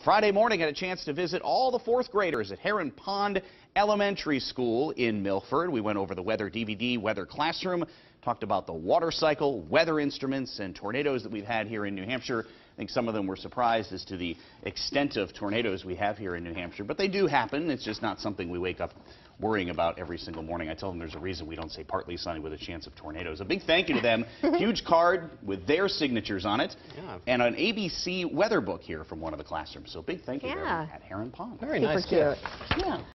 Friday morning, I had a chance to visit all the fourth graders at Heron Pond Elementary School in Milford. We went over the weather DVD, weather classroom, talked about the water cycle, weather instruments, and tornadoes that we've had here in New Hampshire. I think some of them were surprised as to the extent of tornadoes we have here in New Hampshire, but they do happen. It's just not something we wake up worrying about every single morning. I tell them there's a reason we don't say partly sunny with a chance of tornadoes. A big thank you to them. Huge card with their signatures on it, and an ABC weather book here from one of the classrooms. So big thank you to everyone at Heron Pond. Very nice gift. Yeah.